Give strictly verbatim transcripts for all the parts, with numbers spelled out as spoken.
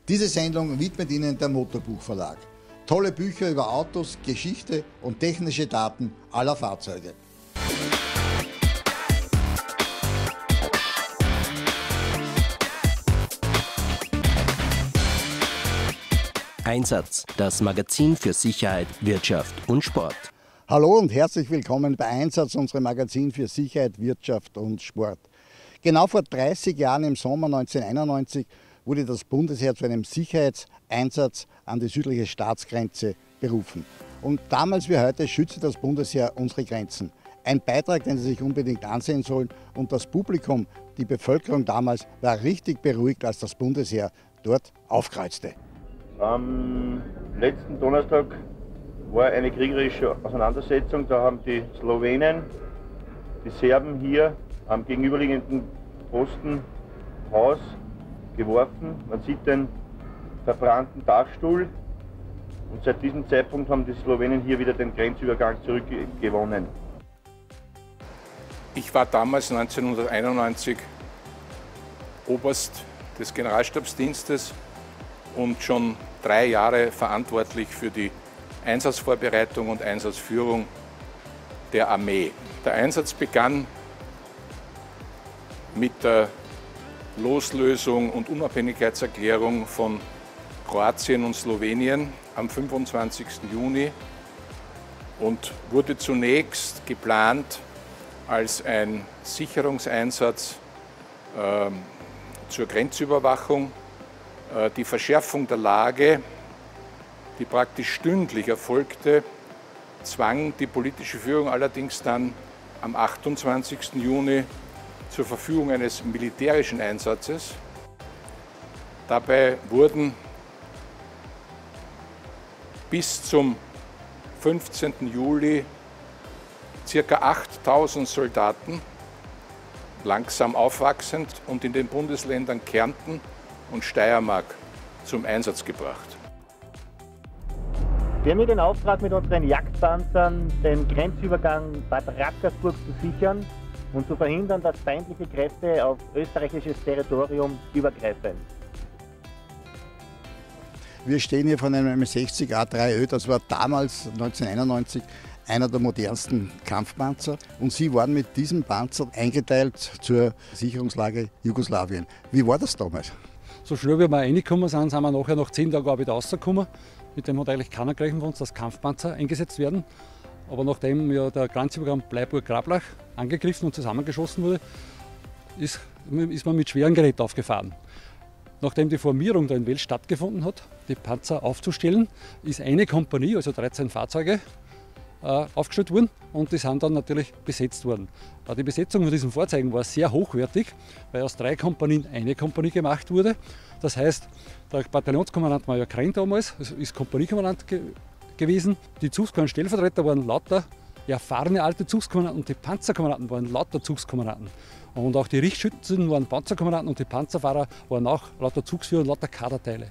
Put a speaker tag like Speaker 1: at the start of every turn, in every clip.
Speaker 1: Diese Sendung widmet Ihnen der Motorbuch-Verlag. Tolle Bücher über Autos, Geschichte und technische Daten aller Fahrzeuge.
Speaker 2: Einsatz, das Magazin für Sicherheit, Wirtschaft und Sport.
Speaker 1: Hallo und herzlich willkommen bei Einsatz, unserem Magazin für Sicherheit, Wirtschaft und Sport. Genau vor dreißig Jahren im Sommer neunzehnhunderteinundneunzig wurde das Bundesheer zu einem Sicherheitseinsatz an die südliche Staatsgrenze berufen. Und damals wie heute schützt das Bundesheer unsere Grenzen. Ein Beitrag, den Sie sich unbedingt ansehen sollen. Und das Publikum, die Bevölkerung damals, war richtig beruhigt, als das Bundesheer dort aufkreuzte.
Speaker 3: Am letzten Donnerstag war eine kriegerische Auseinandersetzung. Da haben die Slowenen die Serben hier am gegenüberliegenden Postenhaus geworfen. Man sieht den verbrannten Dachstuhl. Und seit diesem Zeitpunkt haben die Slowenen hier wieder den Grenzübergang zurückgewonnen.
Speaker 4: Ich war damals neunzehnhunderteinundneunzig Oberst des Generalstabsdienstes und schon drei Jahre verantwortlich für die Einsatzvorbereitung und Einsatzführung der Armee. Der Einsatz begann mit der Loslösung und Unabhängigkeitserklärung von Kroatien und Slowenien am fünfundzwanzigsten Juni und wurde zunächst geplant als ein Sicherungseinsatz äh, zur Grenzüberwachung. Äh, die Verschärfung der Lage, die praktisch stündlich erfolgte, zwang die politische Führung allerdings dann am achtundzwanzigsten Juni zur Verfügung eines militärischen Einsatzes. Dabei wurden bis zum fünfzehnten Juli ca. achttausend Soldaten, langsam aufwachsend und in den Bundesländern Kärnten und Steiermark zum Einsatz gebracht.
Speaker 5: Wir haben hier den Auftrag, mit unseren Jagdpanzern den Grenzübergang Bad Radkersburg zu sichern und zu verhindern, dass feindliche Kräfte auf österreichisches Territorium übergreifen.
Speaker 1: Wir stehen hier von einem M sechzig A drei Ö, das war damals neunzehnhunderteinundneunzig einer der modernsten Kampfpanzer. Und Sie waren mit diesem Panzer eingeteilt zur Sicherungslage Jugoslawien. Wie war das damals?
Speaker 6: So schnell wie wir reingekommen sind, sind wir nachher nach zehn Tagen auch wieder rausgekommen. Mit dem hat eigentlich keiner gerechnet von uns, dass Kampfpanzer eingesetzt werden. Aber nachdem ja der Grenzübergang Bleiburg-Grablach angegriffen und zusammengeschossen wurde, ist, ist man mit schweren Geräten aufgefahren. Nachdem die Formierung da in Wels stattgefunden hat, die Panzer aufzustellen, ist eine Kompanie, also dreizehn Fahrzeuge, äh, aufgestellt worden und die sind dann natürlich besetzt worden. Äh, die Besetzung von diesen Fahrzeugen war sehr hochwertig, weil aus drei Kompanien eine Kompanie gemacht wurde. Das heißt, der Bataillonskommandant Major Krenn damals also ist Kompaniekommandant ge gewesen. Die Zugskommanden-Stellvertreter waren lauter erfahrene alte Zugskommandanten und die Panzerkommandanten waren lauter Zugskommandanten. Und auch die Richtschützen waren Panzerkommandanten und die Panzerfahrer waren auch lauter Zugsführer und lauter Kaderteile.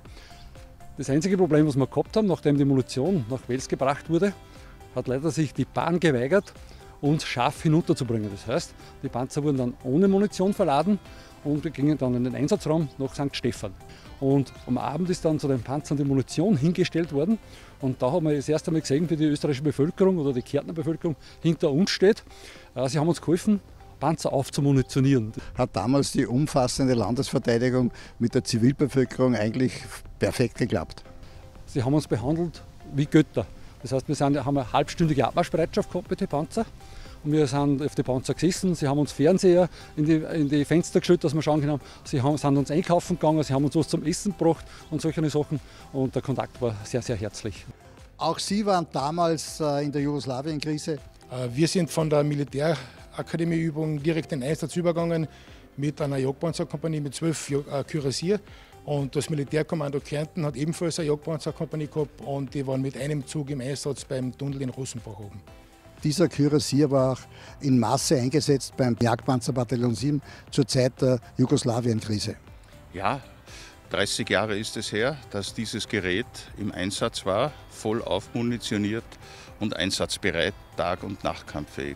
Speaker 6: Das einzige Problem, was wir gehabt haben, nachdem die Munition nach Wels gebracht wurde, hat leider sich die Bahn geweigert, uns scharf hinunterzubringen. Das heißt, die Panzer wurden dann ohne Munition verladen und wir gingen dann in den Einsatzraum nach Sankt Stephan. Und am Abend ist dann zu den Panzern die Munition hingestellt worden. Und da haben wir das erste Mal gesehen, wie die österreichische Bevölkerung oder die Kärntner Bevölkerung hinter uns steht. Sie haben uns geholfen, Panzer aufzumunitionieren. Hat damals die umfassende Landesverteidigung mit der Zivilbevölkerung eigentlich perfekt geklappt? Sie haben uns behandelt wie Götter. Das heißt, wir sind, haben eine halbstündige Abmarschbereitschaft gehabt mit den Panzern. Und wir sind auf die Panzer gesessen, sie haben uns Fernseher in die, in die Fenster gestellt, dass wir schauen können. Sie haben, sind uns einkaufen gegangen, sie haben uns was zum Essen gebracht und solche Sachen. Und der Kontakt war sehr, sehr herzlich. Auch Sie waren damals äh, in der Jugoslawien-Krise?
Speaker 7: Wir sind von der Militärakademieübung direkt in den Einsatz übergegangen mit einer Jagdpanzerkompanie mit zwölf Kürassier. Und das Militärkommando Kärnten hat ebenfalls eine Jagdpanzerkompanie gehabt und die waren mit einem Zug im Einsatz beim Tunnel in Russenbach oben.
Speaker 1: Dieser Kürassier war auch in Masse eingesetzt beim Jagdpanzerbataillon sieben zur Zeit der Jugoslawien-Krise.
Speaker 8: Ja, dreißig Jahre ist es her, dass dieses Gerät im Einsatz war, voll aufmunitioniert und einsatzbereit, tag- und nachtkampffähig.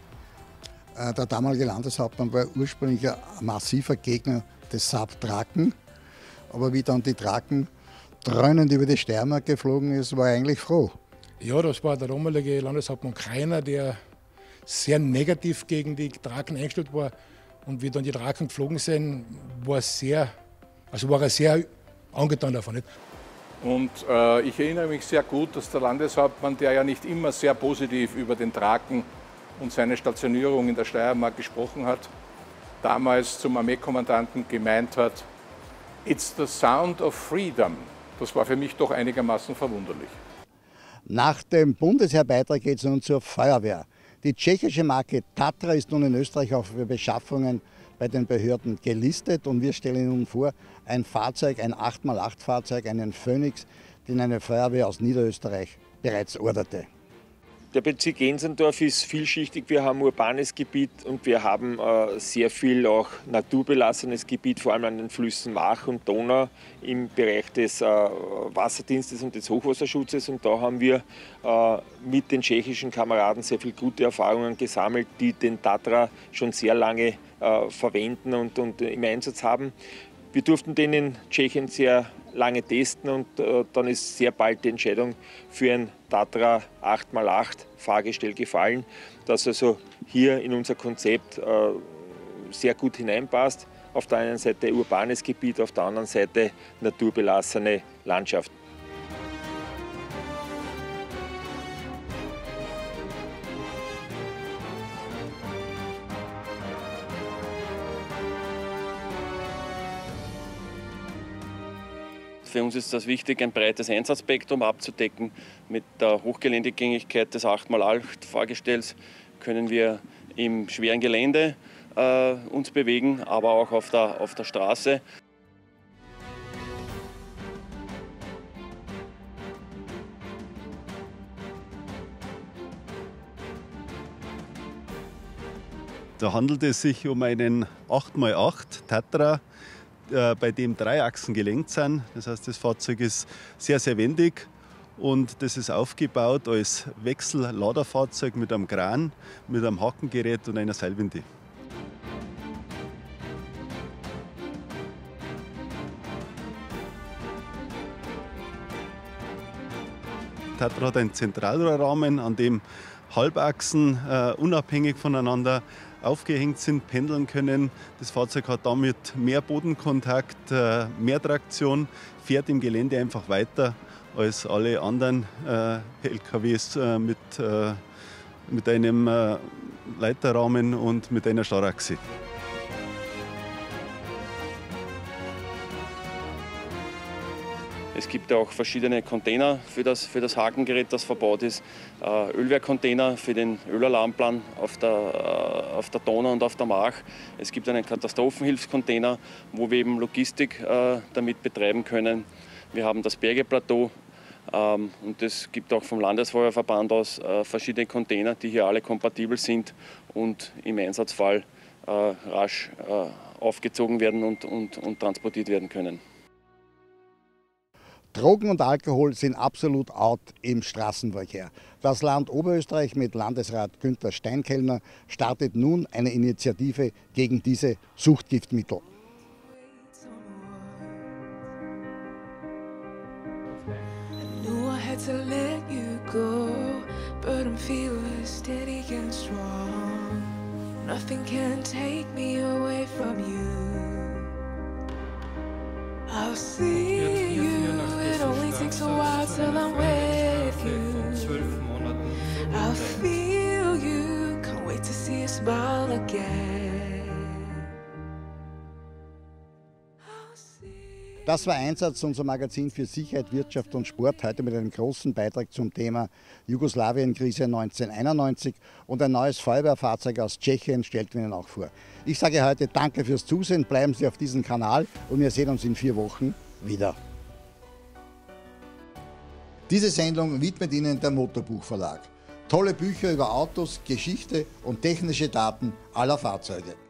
Speaker 1: Der damalige Landeshauptmann war ursprünglich ein massiver Gegner des Saab Draken. aber wie dann die Draken dröhnend über die Steiermark geflogen ist, war er eigentlich froh.
Speaker 7: Ja, das war der damalige Landeshauptmann Kreiner, der sehr negativ gegen die Draken eingestellt war. Und wie dann die Draken geflogen sind, war, sehr, also war er sehr angetan davon. Nicht?
Speaker 4: Und äh, ich erinnere mich sehr gut, dass der Landeshauptmann, der ja nicht immer sehr positiv über den Draken und seine Stationierung in der Steiermark gesprochen hat, damals zum Armeekommandanten gemeint hat, "It's the sound of freedom." Das war für mich doch einigermaßen verwunderlich.
Speaker 1: Nach dem Bundesheerbeitrag geht es nun zur Feuerwehr. Die tschechische Marke Tatra ist nun in Österreich auch für Beschaffungen bei den Behörden gelistet und wir stellen Ihnen nun vor, ein Fahrzeug, ein acht mal acht Fahrzeug, einen Phoenix, den eine Feuerwehr aus Niederösterreich bereits orderte.
Speaker 9: Der Bezirk Ensendorf ist vielschichtig. Wir haben urbanes Gebiet und wir haben äh, sehr viel auch naturbelassenes Gebiet, vor allem an den Flüssen Mach und Donau im Bereich des äh, Wasserdienstes und des Hochwasserschutzes. Und da haben wir äh, mit den tschechischen Kameraden sehr viele gute Erfahrungen gesammelt, die den Tatra schon sehr lange äh, verwenden und, und im Einsatz haben. Wir durften den in Tschechien sehr lange testen und äh, dann ist sehr bald die Entscheidung für ein Tatra acht mal acht Fahrgestell gefallen, das also hier in unser Konzept äh, sehr gut hineinpasst. Auf der einen Seite urbanes Gebiet, auf der anderen Seite naturbelassene Landschaft.
Speaker 10: Für uns ist das wichtig, ein breites Einsatzspektrum abzudecken. Mit der Hochgeländegängigkeit des acht mal acht Fahrgestells können wir im schweren Gelände äh, uns bewegen, aber auch auf der, auf der Straße.
Speaker 11: Da handelt es sich um einen acht mal acht Tatra, bei dem drei Achsen gelenkt sind. Das heißt, das Fahrzeug ist sehr, sehr wendig und das ist aufgebaut als Wechselladerfahrzeug mit einem Kran, mit einem Hackengerät und einer Seilwinde. Tatra hat einen Zentralrohrrahmen, an dem Halbachsen äh, unabhängig voneinander aufgehängt sind, pendeln können. Das Fahrzeug hat damit mehr Bodenkontakt, äh, mehr Traktion, fährt im Gelände einfach weiter als alle anderen äh, L K Ws äh, mit, äh, mit einem äh, Leiterrahmen und mit einer Starrachse.
Speaker 10: Es gibt auch verschiedene Container für das, für das Hakengerät, das verbaut ist. Äh, Ölwehrcontainer für den Ölalarmplan auf der, äh, auf der Donau und auf der Mach. Es gibt einen Katastrophenhilfscontainer, wo wir eben Logistik äh, damit betreiben können. Wir haben das Bergeplateau ähm, und es gibt auch vom Landesfeuerverband aus äh, verschiedene Container, die hier alle kompatibel sind und im Einsatzfall äh, rasch äh, aufgezogen werden und, und, und transportiert werden können.
Speaker 1: Drogen und Alkohol sind absolut out im Straßenverkehr. Das Land Oberösterreich mit Landesrat Günther Steinkellner startet nun eine Initiative gegen diese Suchtgiftmittel.
Speaker 12: I'll see you, it only takes a while till I'm with you. I'll feel you, can't wait to see you smile again.
Speaker 1: Das war Einsatz, unser Magazin für Sicherheit, Wirtschaft und Sport, heute mit einem großen Beitrag zum Thema Jugoslawienkrise neunzehnhunderteinundneunzig und ein neues Feuerwehrfahrzeug aus Tschechien stellten wir Ihnen auch vor. Ich sage heute danke fürs Zusehen, bleiben Sie auf diesem Kanal und wir sehen uns in vier Wochen wieder. Diese Sendung widmet Ihnen der Motorbuchverlag. Tolle Bücher über Autos, Geschichte und technische Daten aller Fahrzeuge.